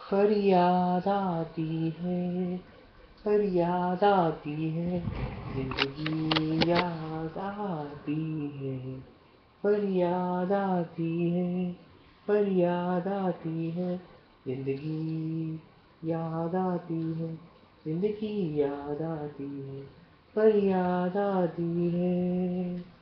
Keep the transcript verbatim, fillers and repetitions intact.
फरियाद आती है, फरियाद आती है, जिंदगी याद आती है, फरियाद आती है, फरियाद आती है, जिंदगी याद आती है, जिंदगी याद आती है, फरियाद आती है।